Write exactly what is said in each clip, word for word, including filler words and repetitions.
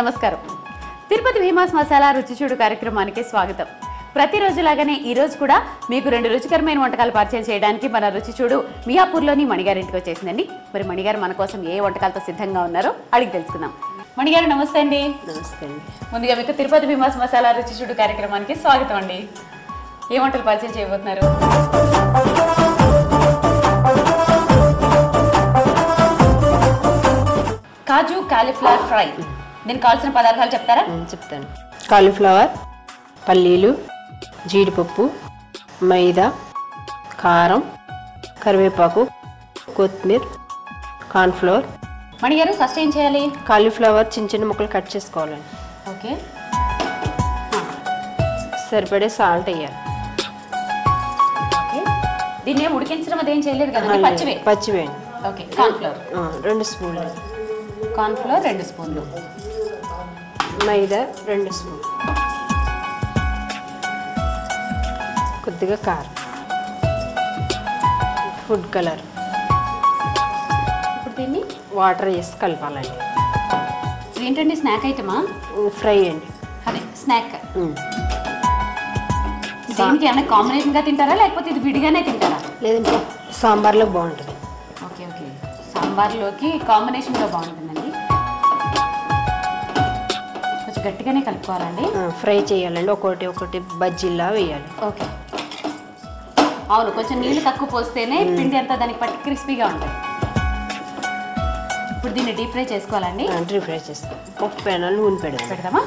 నమస్కారం. తిరుపతి భీమాస్ మసాలా రుచి చూడు కార్యక్రమానికి స్వాగతం. ప్రతిరోజులాగానే ఈ రోజు కూడా మీకు రెండు రుచికరమైన వంటకాలు పరిచయం చేయడానికి మన రుచి చూడు మియాపూర్లోని మణిగారింటికి వచ్చేసిందండి. మరి మణిగారు మన కోసం ఏ వంటకాలతో సిద్ధంగా ఉన్నారో అడిగి తెలుసుకుందాం. మణిగారు నమస్తే అండి. నమస్తే అండి. ముందుగా మీకు తిరుపతి భీమాస్ మసాలా రుచి చూడు కార్యక్రమానికి స్వాగతం అండి. ఏ వంటలు పరిచయం చేయబోతున్నారు? Kaju cauliflower fry. దీనికి కావాల్సిన పదార్థాలు చెప్తారా? చెప్తాను. కాలీఫ్లవర్, పల్లీలు, జీడిపప్పు, మైదా, కారం, కరివేపాకు, కొత్తిమీర, కార్న్ఫ్లవర్. మణిగారు ఫస్ట్ ఏం చేయాలి? కాలీఫ్లవర్ చిన్న చిన్న ముక్కలు కట్ చేసుకోవాలండి. ఓకే. సరిపడే సాల్ట్ వేయాలి. దీన్ని ఏం ఉడికించడం అదేం చేయలేదు కదా? పచ్చివే పచ్చివేయండి. ఓకే. కార్న్ఫ్లవర్ రెండు స్పూన్లు. కార్న్ఫ్లవర్ రెండు స్పూన్లు. మైదా రెండు స్పూన్లు. కొద్దిగా కారం, ఫుడ్ కలర్. ఇప్పుడు దీన్ని వాటర్ వేసి కలపాలండి. ఏంటండి స్నాక్ ఐటమా? ఫ్రై అండి. అదే స్నాక్. దీనికి ఏమైనా కాంబినేషన్గా తింటారా లేకపోతే ఇది విడిగానే తింటారా? లేదంటే సాంబార్లో బాగుంటుంది. Okay okay. సాంబార్లోకి కాంబినేషన్గా బాగుంటుందండి. కొంచెం గట్టిగానే కలుపుకోవాలండి. ఫ్రై చేయాలండి. ఒకటి ఒకటి బజ్జీలా వేయాలి. ఓకే. అవును, కొంచెం నీళ్ళు తక్కువ పోస్తేనే పిండి అంతా దానికి పట్టి క్రిస్పీగా ఉంటుంది. ఇప్పుడు దీన్ని డీప్ ఫ్రై చేసుకోవాలండి. డీప్ ఫ్రై చేస్తాం. ఒక పెనాలు నూనె పెడదాం. పెడదామా?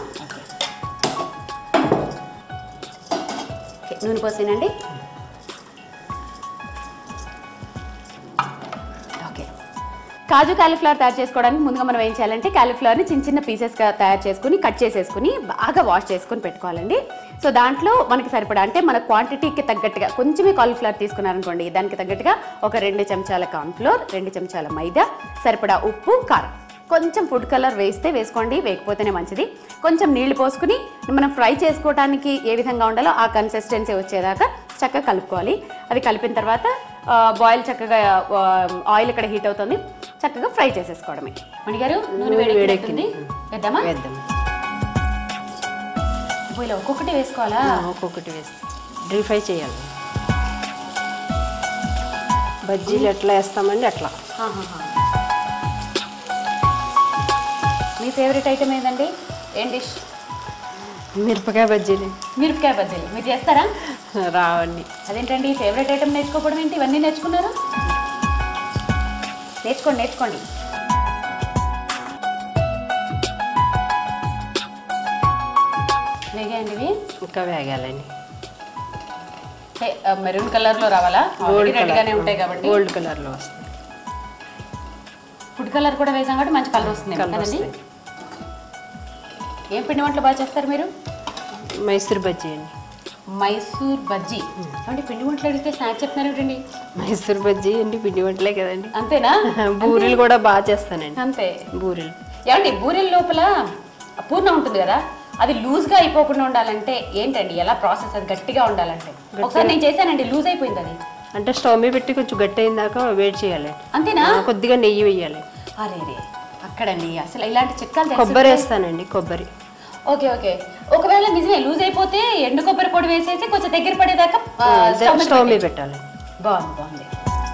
ఓకే. నూనె పోసేనండి. ఓకే. కాజు కాలీఫ్లవర్ తయారు చేసుకోవడానికి ముందుగా మనం ఏం చేయాలంటే కాలీఫ్లవర్ని చిన్న చిన్న పీసెస్గా తయారు చేసుకుని కట్ చేసేసుకుని బాగా వాష్ చేసుకుని పెట్టుకోవాలండి. సో దాంట్లో మనకి సరిపడా అంటే మన క్వాంటిటీకి తగ్గట్టుగా కొంచెమే కాలీఫ్లవర్ తీసుకున్నారనుకోండి, దానికి తగ్గట్టుగా ఒక రెండు చెంచాల కార్న్ఫ్లోర్, రెండు చెంచాల మైదా, సరిపడా ఉప్పు, కారం, కొంచెం ఫుడ్ కలర్ వేస్తే వేసుకోండి, వేయకపోతేనే మంచిది. కొంచెం నీళ్లు పోసుకుని మనం ఫ్రై చేసుకోవడానికి ఏ విధంగా ఉండాలో ఆ కన్సిస్టెన్సీ వచ్చేదాకా చక్కగా కలుపుకోవాలి. అది కలిపిన తర్వాత బాయిల్ చక్కగా ఆయిల్ ఇక్కడ హీట్ అవుతుంది, చక్కగా ఫ్రై చేసేసుకోవడమే. మణిగారు నూనె వేడెక్కింది, వేద్దామా? వేద్దాం. ఇలా ఒక్కొక్కటి వేసుకోవాలా? ఒక్కొక్కటి వేసి డీప్ ఫ్రై చేయాలి. బజ్జీలు ఎట్లా వేస్తామండి అట్లా. మీ ఫేవరెట్ ఐటమ్ ఏదండి? ఏం డిష్? మిరపకాయ బజ్జీలు. మిరపకాయ బజ్జీలు మీరు చేస్తారా? రావండి. అదేంటండి ఫేవరెట్ ఐటమ్ నేర్చుకోవడం ఏంటి? ఇవన్నీ నేర్చుకున్నారు? నేర్చుకోండి నేర్చుకోండి. వేగాయండి ఇవి? ఇంకా వేగాలండి. మెరూన్ కలర్లో రావాలా? గోల్డ్ రెడ్గానే ఉంటాయి కాబట్టి గోల్డ్ కలర్లో వస్తుంది. ఫుడ్ కలర్ కూడా వేసాం కాబట్టి మంచి కలర్ వస్తుంది కదండి. ఏం పిండి వంటలు బాగా చేస్తారు మీరు? మైసూర్ బజ్జీ అండి. మైసూర్ బజ్జీ అంటే పిండి వంటలు అడిగితే స్నాక్ చెప్తున్నారు ఏంటండి? మైసూర్ బజ్జీ అండి పిండి వంటలే కదండి. అంతేనా? బూరెలు కూడా బాగా చేస్తానండి. అంతే. బూరెలు ఏమండి బూరెల లోపల పూర్ణ ఉంటుంది కదా, అది లూజ్గా అయిపోకుండా ఉండాలంటే ఏంటండి ఎలా ప్రాసెస్? అది గట్టిగా ఉండాలంటే ఒకసారి నేను చేశానండి, లూజ్ అయిపోయింది. అది అంటే స్టవ్ మీద పెట్టి కొంచెం గట్టి అయిన దాకా వేడి చేయాలి. అంతేనా? కొద్దిగా నెయ్యి వేయాలి. అరే రే అక్కడండి అసలు ఇలాంటి చిట్కాలు. కొబ్బరి వేస్తానండి. కొబ్బరి. Okay okay. ఒకవేళ నిజమే లూజ్ అయిపోతే ఎండు కొబ్బరి పొడి వేసేసి కొంచెం దగ్గర పడేదాకా స్టవ్ మీద పెట్టాలి. బాగుంది బాగుంది.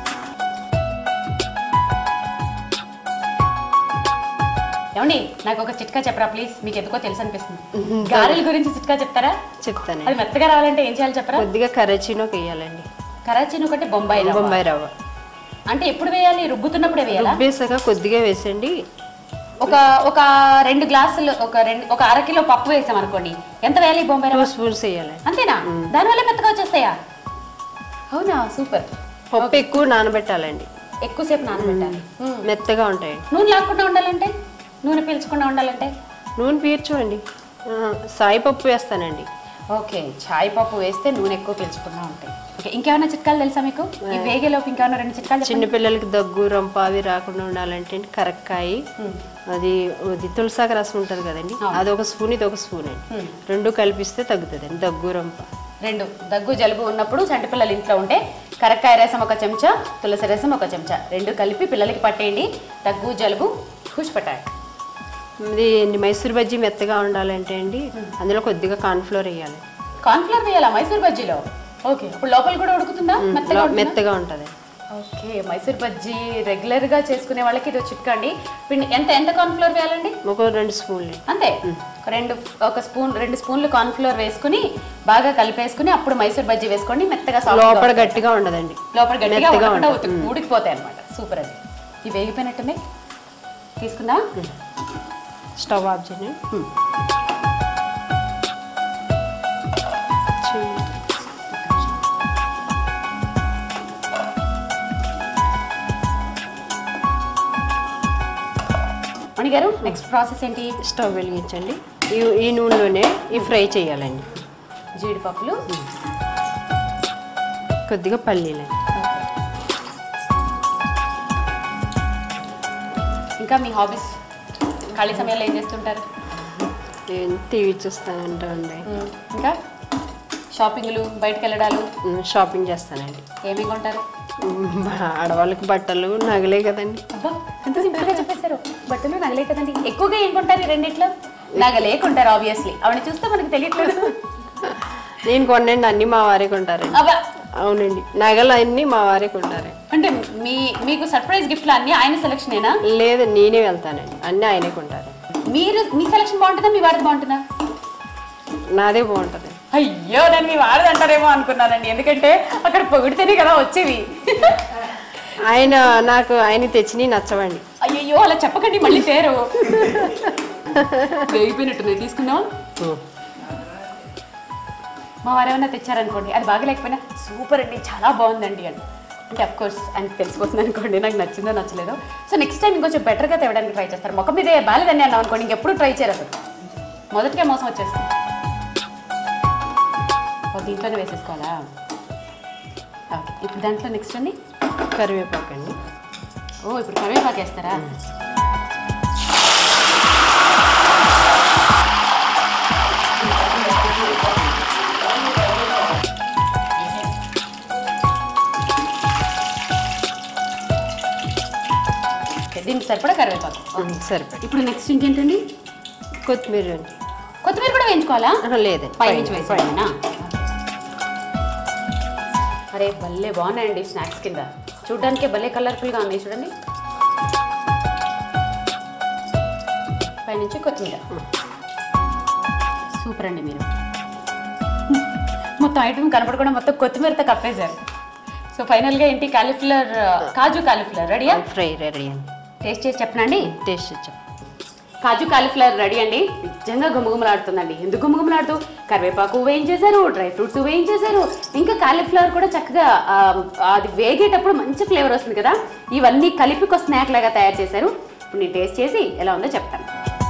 ఏమండి నాకు ఒక చిట్కా చెప్పరా ప్లీజ్? మీకు ఎందుకో తెలుసు అనిపిస్తుంది. గారెల గురించి చిట్కా చెప్తారా? చెప్తాను. అది మెత్తగా రావాలంటే ఏం చేయాలి చెప్పరా? కొద్దిగా కరాచీనోకి వేయాలండి. కరాచీని ఒకటి బొంబాయి రవ్వ. బొంబాయి రవ్వ అంటే ఎప్పుడు వేయాలి? రుబ్బుతున్నప్పుడే వేయాలా? రుబ్బేసాక కొద్దిగా వేసండి. ఒక ఒక రెండు గ్లాసులు ఒక రెండు ఒక అర కిలో పప్పు వేసాం అనుకోండి, ఎంత వేయాలి బొంబాయి రవ్వ? టూ స్పూన్స్ వేయాలి. అంతేనా? దానివల్ల మెత్తగా వచ్చేస్తాయా? అవునా, సూపర్. పప్పు ఎక్కువ నానబెట్టాలండి. ఎక్కువసేపు నానబెట్టాలి. మెత్తగా ఉంటాయి. నూనె లేకుండా ఉండాలంటే, నూనె పీల్చకుండా ఉండాలంటే? నూనె పీల్చండి. సాయి పప్పు వేస్తానండి. ఓకే. చాయ్ పప్పు వేస్తే నూనె ఎక్కువ పీల్చకుండా ఉంటాయి. ఓకే. ఇంకేమైనా చిట్కాలు తెలుసా మీకు? ఈ వేగేలోపు ఇంకేమైనా రెండు చిట్కాలు? చిన్నపిల్లలకి దగ్గు రంప అవి రాకుండా ఉండాలంటే కరక్కాయ, అది అది తులసాక రసం ఉంటుంది కదండి, అది ఒక స్పూన్, ఇది ఒక స్పూన్ అండి. రెండు కలిపిస్తే తగ్గుతుందండి దగ్గు రంప. రెండు దగ్గు జలుబు ఉన్నప్పుడు చంటి పిల్లలు ఇంట్లో ఉంటే కరక్కాయ రసం ఒక చెంచా, తులసి రసం ఒక చెంచా, రెండు కలిపి పిల్లలకి పట్టేయండి. దగ్గు జలుబు ఖుష్ పటాక్. ఇది మైసూర్ బజ్జీ మెత్తగా ఉండాలంటే అండి అందులో కొద్దిగా కార్న్ఫ్లోర్ వేయాలి. కార్న్ఫ్లోర్ వేయాలా మైసూర్ బజ్జీలో? ఓకే, ఇప్పుడు లోపల కూడా ఉడుకుతుందా? మెత్తగా మెత్తగా ఉంటుంది. ఓకే, మైసూర్ బజ్జీ రెగ్యులర్ గా చేసుకునే వాళ్ళకి ఇది చిట్కా అండి. పిండి ఎంత ఎంత కార్న్ఫ్లోర్ వేయాలండి? ఒక రెండు స్పూన్లు అంతే. రెండు ఒక స్పూన్ రెండు స్పూన్లు కార్న్ఫ్లోర్ వేసుకుని బాగా కలిపేసుకుని అప్పుడు మైసూర్ బజ్జీ వేసుకోండి. మెత్తగా లోపల గట్టిగా ఉండదండి, లోపల గట్టిగా ఉడికిపోతాయి అనమాట. సూపర్ అండి. ఇవి వేగిపోయినట్టునే తీసుకుందాం. స్టవ్ ఆఫ్ చేయండి. మణి గారు నెక్స్ట్ ప్రాసెస్ ఏంటి? స్టవ్ వెలిగించండి. ఈ ఈ నూనెలోనే ఈ ఫ్రై చేయాలండి. జీడిపప్పులు, కొద్దిగా పల్లీలు. ఇంకా మీ హాబీస్ ఖాళీ సమయాల్లో ఏం చేస్తుంటారు? టీవీ చూస్తానండి. ఇంకా షాపింగ్లు, బయటకు వెళ్ళడాలు? షాపింగ్ చేస్తానండి. ఏమేమి కొంటారు? ఆడవాళ్ళకి బట్టలు, నగలే కదండి. అబ్బా, ఎంత సింపుల్గా చెప్పేశారు. బట్టలు, నగలే కదండి. ఎక్కువగా ఏం కొంటారు ఈ రెండిట్లో? నగలే కొంటారు ఆబ్వియస్లీ. ఆవిడ చూస్తే మనకి తెలియట్లేదు. నేను కొనండి, అన్ని మా వారే కొంటారండి. అవునండి, నగలు అన్ని మా వారే కొంటారు. అంటే మీ మీకు సర్ప్రైజ్ గిఫ్ట్లు అన్ని ఆయన సెలక్షనేనా? లేదు, నేనే వెళ్తానండి, అన్ని ఆయనే కొంటారు. మీరు మీ సెలక్షన్ బాగుంటుందా మీ వారిది బాగుంటుందా? నాదే బాగుంటుంది. అయ్యో, నేను మీ వారిది అంటారేమో అనుకున్నానండి, ఎందుకంటే అక్కడ పొగిడితేనే కదా వచ్చేవి. ఆయన నాకు ఆయన తెచ్చి నచ్చవండి. అయ్యో, అలా చెప్పకండి, మళ్ళీ పేరు వేగిపోయినట్టుంది. తీసుకుందాం. మా వారు ఏమైనా తెచ్చారనుకోండి, అది బాగా లేకపోయినా సూపర్ అండి, చాలా బాగుందండి అని అంటే అఫ్ కోర్స్ ఆయనకి తెలిసిపోతుంది అనుకోండి నాకు నచ్చిందో నచ్చలేదో. సో నెక్స్ట్ టైం ఇంకొంచెం బెటర్గా తేవడానికి ట్రై చేస్తారు. మొక్క మీదే బాలేదని అన్నాం అనుకోండి, ఇంకెప్పుడు ట్రై చేయరు అసలు. మొదటికే మోసం వచ్చేస్తుంది. దీంట్లోనే వేసేసుకోవాలా? ఓకే, ఇప్పుడు దాంట్లో నెక్స్ట్ అండి కరివేపాకు అండి. ఓ, ఇప్పుడు కరివేపాకు వేస్తారా? దీనికి సరిపడా కరివేపాకు సరిపడా. ఇప్పుడు నెక్స్ట్ ఇంకేంటండి? కొత్తిమీర అండి. కొత్తిమీర కూడా వేయించుకోవాలా? లేదండి, పైనుంచి వేసేనా? అరే భలే బాగున్నాయండి స్నాక్స్ కింద, చూడడానికి భలే కలర్ఫుల్గా ఉన్నాయి చూడండి. పైనుంచి కొత్తిమీర. సూపర్ అండి. మీరు మొత్తం ఐటమ్ కనపడకుండా మొత్తం కొత్తిమీరతో కప్పేశారు. సో ఫైనల్గా ఏంటి? కాలీఫ్లవర్, కాజు కాలీఫ్లవర్ రెడీయా? ఫ్రై రెడీ అండి. టేస్ట్ చేసి చెప్పనండి. టేస్ట్ చెప్ప. కాజు కాలీఫ్లవర్ రెడీ అండి. నిజంగా గుమగుమలాడుతుందండి. ఎందుకు గుమగుమలాడుతూ? కరివేపాకు వేయించేశారు, డ్రై ఫ్రూట్స్ వేయించేశారు, ఇంకా కాలీఫ్లవర్ కూడా చక్కగా అది వేగేటప్పుడు మంచి ఫ్లేవర్ వస్తుంది కదా. ఇవన్నీ కలిపి ఒక స్నాక్ లాగా తయారు చేశారు. ఇప్పుడు నేను టేస్ట్ చేసి ఎలా ఉందో చెప్తాను.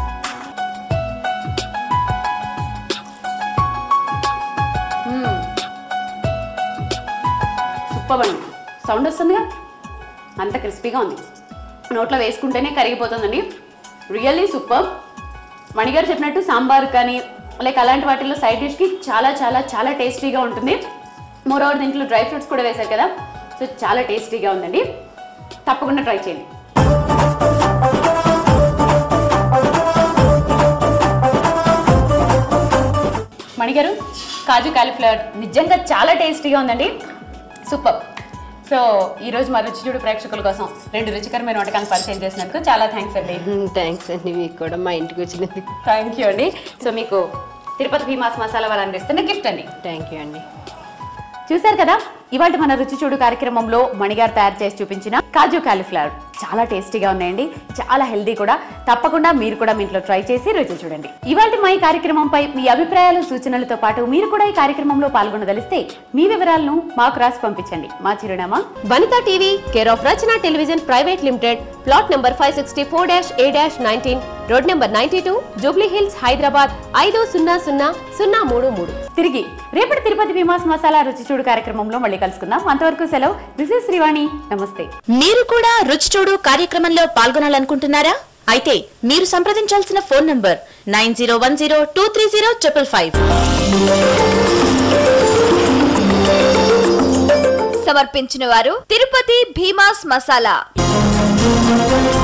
సూపర్ అండి. సౌండ్ వస్తుందిగా, అంత క్రిస్పీగా ఉంది. నోట్లో వేసుకుంటేనే కరిగిపోతుందండి. Really super. మణిగారు చెప్పినట్టు సాంబార్ కానీ లైక్ అలాంటి వాటిల్లో సైడ్ డిష్కి చాలా చాలా చాలా టేస్టీగా ఉంటుంది. మోర్ ఓవర్ దీంట్లో డ్రై ఫ్రూట్స్ కూడా వేశారు కదా, సో చాలా టేస్టీగా ఉందండి. తప్పకుండా ట్రై చేయండి. మణిగారు, కాజు కాలీఫ్లవర్ నిజంగా చాలా టేస్టీగా ఉందండి. సూపర్. సో ఈరోజు మా రుచి చూడు ప్రేక్షకుల కోసం రెండు రుచికరమైన వంటకాలను పరిచయం చేసినందుకు చాలా థ్యాంక్స్ అండి. థ్యాంక్స్ అండి, మీకు కూడా మా ఇంటికి వచ్చినందుకు థ్యాంక్ యూ అండి. సో మీకు తిరుపతి భీమాస్ మసాలా వారు అందిస్తున్న గిఫ్ట్ అండి. థ్యాంక్ యూ అండి. చూసారు కదా, ఇవాళ మన రుచి చూడు కార్యక్రమంలో మణిగారు తయారు చేసి చూపించిన కాజు కాలీఫ్లవర్ చాలా టేస్టీగా ఉన్నాయండి, చాలా హెల్దీ కూడా. తప్పకుండా మీరు కూడా మీ ఇంట్లో ట్రై చేసి రుచి చూడండి. ఇవాళ మా ఈ కార్యక్రమంపై మీ అభిప్రాయాలు, సూచనలతో పాటు మీరు కూడా ఈ కార్యక్రమంలో పాల్గొనదలిస్తే మీ వివరాలను మాకు రాసి పంపించండి. మా చిరునామా Vanitha TV, care of Rachana television private limited, plot number five sixty four dash A dash nineteen, road number ninety two, Jubilee Hills, Hyderabad ఐదు సున్నా సున్నా సున్నా మూడు మూడు. తిరిగి రేపటి తిరుపతి భీమాస్ మసాలా రుచి చూడు కార్యక్రమంలో మళ్ళీ కలుసుకుందాం. అంతవరకు సెలవు. This is Srivani. నమస్తే. మీరు కూడా రుచి చూడు కార్యక్రమంలో పాల్గొనాలనుకుంటున్నారా? అయితే మీరు సంప్రదించాల్సిన phone number nine zero one zero two three zero triple five. సమర్పించిన వారు తిరుపతి భీమాస్ మసాలా.